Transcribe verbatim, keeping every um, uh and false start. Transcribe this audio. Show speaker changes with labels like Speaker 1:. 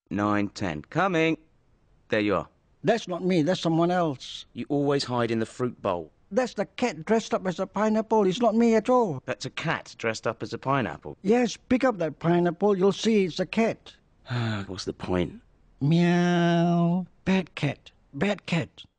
Speaker 1: nine, ten. Coming. There you are.
Speaker 2: That's not me, that's someone else.
Speaker 1: You always hide in the fruit bowl.
Speaker 2: That's the cat dressed up as a pineapple. It's not me at all.
Speaker 1: That's a cat dressed up as a pineapple.
Speaker 2: Yes, pick up that pineapple. You'll see it's a cat.
Speaker 1: What's the point?
Speaker 2: Meow. Bad cat. Bad cat.